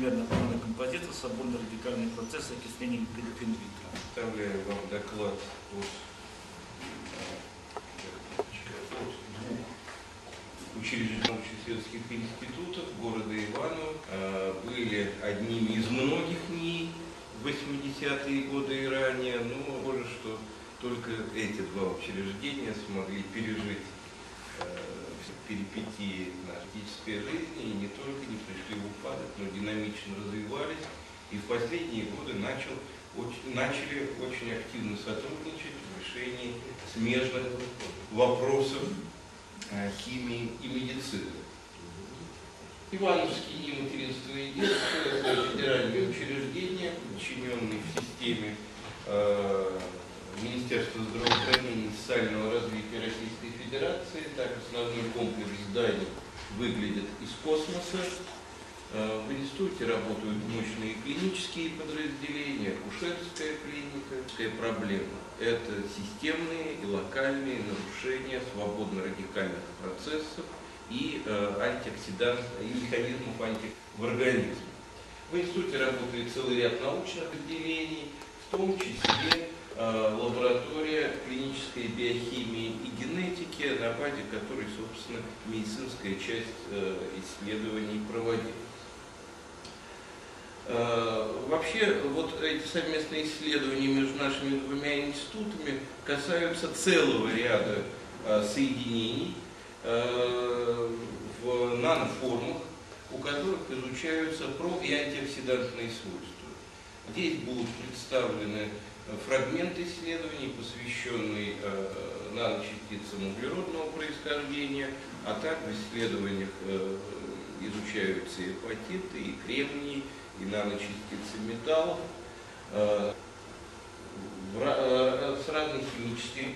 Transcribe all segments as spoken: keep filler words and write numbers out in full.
полимерных нанокомпозитов свободно-радикальный процесс окисления липидов инвитро. Представляю вам доклад от, от двух учреждений научно-исследовательских институтов города Иваново. Были одними из многих НИИ в восьмидесятые годы и ранее, но похоже, что только эти два учреждения смогли пережить перипетии арктической жизни, и не только не пришли в упадок, но динамично развивались, и в последние годы начал, очень, начали очень активно сотрудничать в решении смежных вопросов химии и медицины. Ивановский НИИ материнства и детства – федеральное учреждение, подчиненное в системе э, Министерства здравоохранения и социального развития Российской Федерации. Так, основной комплекс зданий выглядит из космоса. В институте работают мощные клинические подразделения, акушерская клиника. Проблема – это системные и локальные нарушения свободно-радикальных процессов и антиоксидант, и механизмов анти в организме. В институте работает целый ряд научных отделений, в том числе лаборатория клинической биохимии и генетики, на базе которой, собственно, медицинская часть исследований проводилась. Вообще, вот эти совместные исследования между нашими двумя институтами касаются целого ряда соединений в наноформах, у которых изучаются про- и антиоксидантные свойства. Здесь будут представлены фрагменты исследований, посвященные э, наночастицам углеродного происхождения, а также в исследованиях э, изучаются и апатиты, и кремний, и наночастицы металлов э, в, э, с разной химической.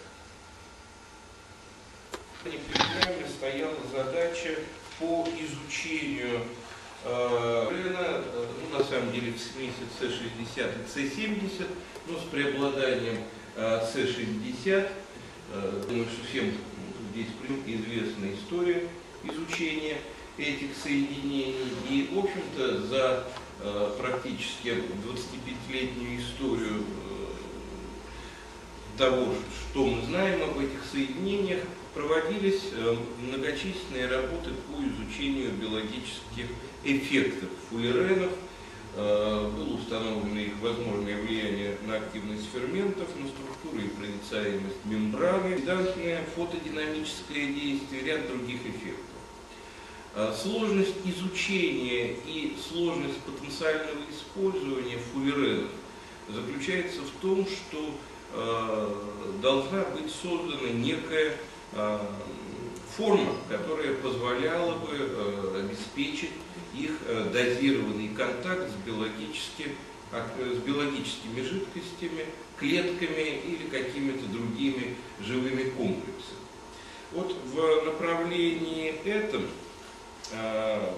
Перед нами стояла задача по изучению э, ну, на самом деле в смеси С шестьдесят и С семьдесят, но с преобладанием э, С шестьдесят. Э, думаю, что всем здесь известна история изучения этих соединений. И, в общем-то, за э, практически двадцатипятилетнюю историю э, того, что мы знаем об этих соединениях, проводились э, многочисленные работы по изучению биологических эффектов фуллеренов. Э, было установлено их возможное влияние на активность ферментов, на структуру и проницаемость мембраны, данное фотодинамическое действие, ряд других эффектов. Э, сложность изучения и сложность потенциального использования фуллеренов заключается в том, что э, должна быть создана некая форма, которая позволяла бы э, обеспечить их э, дозированный контакт с, биологически, э, с биологическими жидкостями, клетками или какими-то другими живыми комплексами. Вот в направлении этом э,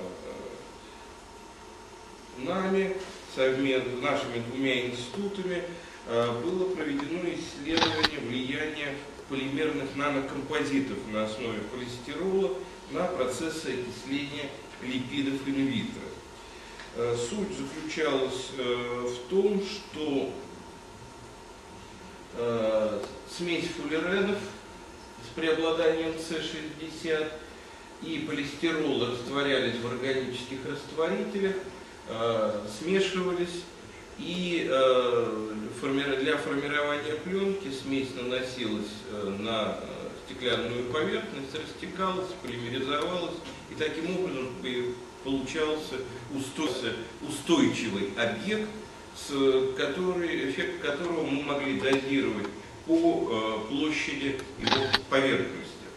нами, совместно, нашими двумя институтами, э, было проведено исследование влияния полимерных нанокомпозитов на основе холестерола на процессы окисления липидов инвитро. Суть заключалась в том, что смесь фуллеренов с преобладанием С шестьдесят и полистирола растворялись в органических растворителях, смешивались, и для формирования пленки смесь наносилась на стеклянную поверхность, растекалась, полимеризовалась, и таким образом получался устойчивый объект, который, эффект которого мы могли дозировать по площади его поверхности.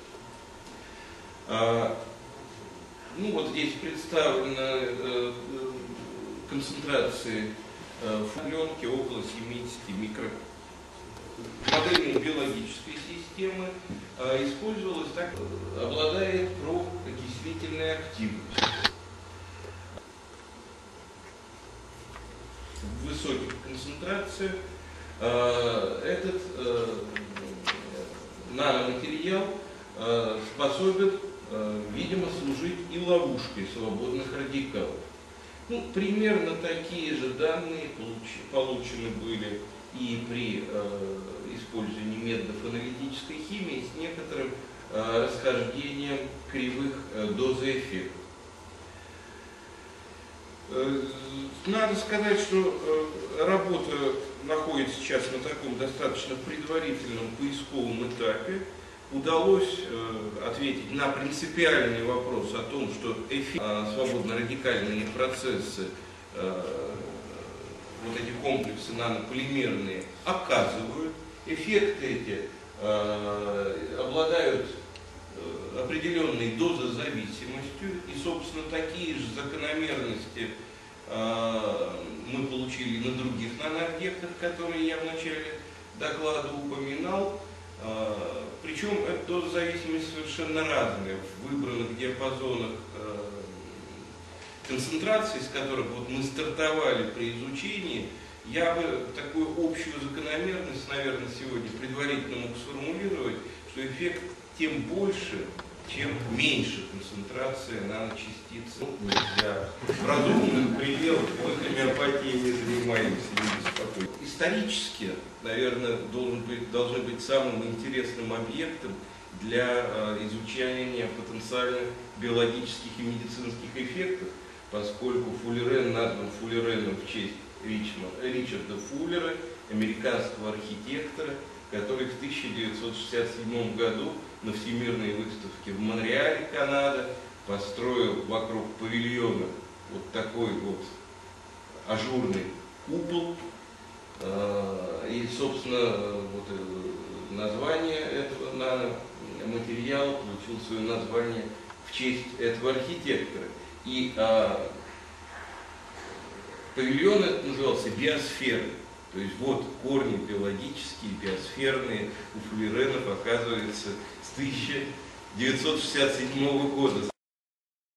Ну вот здесь представлены концентрации пленки около семидесяти микро. Модель биологической системы использовалась так, обладает проокислительной активностью. В высоких концентрациях этот наноматериал способен, видимо, служить и ловушкой свободных радикалов. Ну, примерно такие же данные получ- получены были и при э, использовании методов аналитической химии с некоторым э, расхождением кривых э, дозоэффектов. Э, надо сказать, что э, работа находится сейчас на таком достаточно предварительном поисковом этапе. Удалось э, ответить на принципиальный вопрос о том, что эффект, э, свободно-радикальные процессы, э, вот эти комплексы нанополимерные, оказывают. Эффекты эти э, обладают э, определенной дозозависимостью, и, собственно, такие же закономерности э, мы получили на других нанообъектах, которые я в начале доклада упоминал. Причем эта дозозависимость совершенно разная в выбранных диапазонах концентраций, с которых вот мы стартовали при изучении. Я бы такую общую закономерность, наверное, сегодня предварительно мог сформулировать, что эффект тем больше, чем меньше концентрация наночастиц. Для разумных пределов мы гомеопатией не занимаемся, не беспокойтесь. Исторически, наверное, должен быть, должны быть самым интересным объектом для э, изучения потенциальных биологических и медицинских эффектов, поскольку фуллерен назван фуллереном в честь Ричма, Ричарда Фуллера, американского архитектора, который в тысяча девятьсот шестьдесят седьмом году на Всемирной выставке в Монреале, Канада, построил вокруг павильона вот такой вот ажурный купол. И, собственно, вот название этого наноматериала получил свое название в честь этого архитектора. И а, павильон этот назывался биосферой. То есть вот корни биологические, биосферные у фуллеренов, оказывается, с тысяча девятьсот шестьдесят седьмого года.